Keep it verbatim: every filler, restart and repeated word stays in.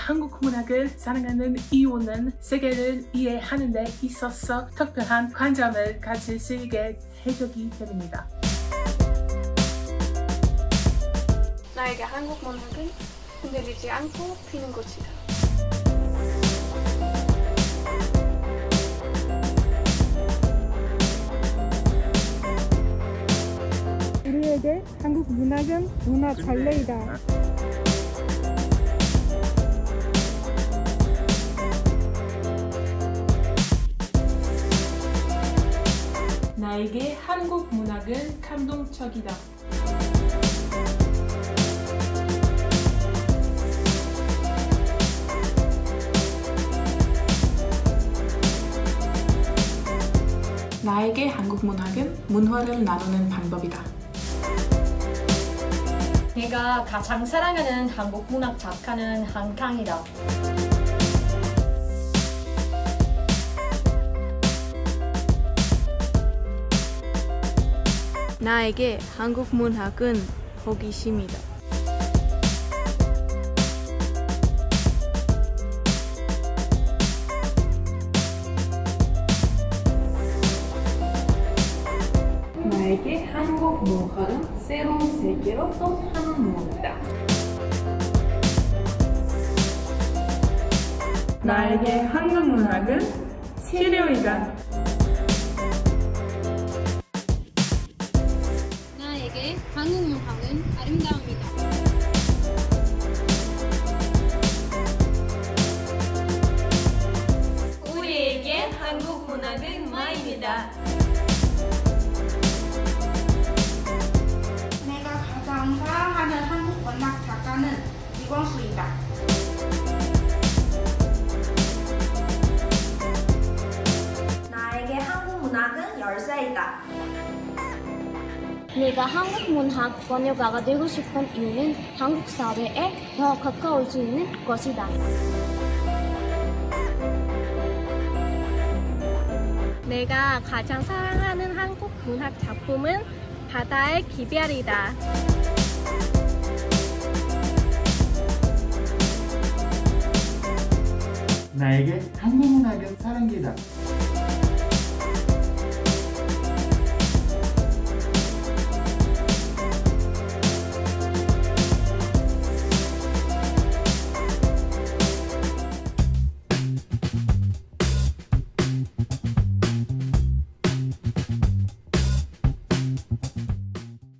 한국 문학을 사랑하는 이유는 세계를 이해하는 데 있어서 특별한 관점을 가질 수 있게 해주기 때문입니다. 나에게 한국 문학은 흔들리지 않고 피는 꽃이다. 우리에게 한국 문학은 문화 장래이다. 나에게 한국 문학은 감동적이다. 나에게 한국 문학은 문화를 나누는 방법이다. 내가 가장 사랑하는 한국 문학 작가는 한강이다. 나에게 한국 문학은 호기심이다. 나에게 한국 문학은 새로운 세계로 또 하는 문화다. 나에게 한국 문학은 치료이다. 나에게 한국 문학은 아름다움이다. 우리에게 한국 문학은 마음이다. 내가 가장 사랑하는 한국 문학 작가는 이광수이다. 나에게 한국 문학은 열쇠이다. 내가 한국 문학 번역가가 되고 싶은 이유는 한국 사회에 더 가까울 수 있는 것이다. 내가 가장 사랑하는 한국 문학 작품은 바다의 기별이다. 나에게 한국 문학은 사랑이다.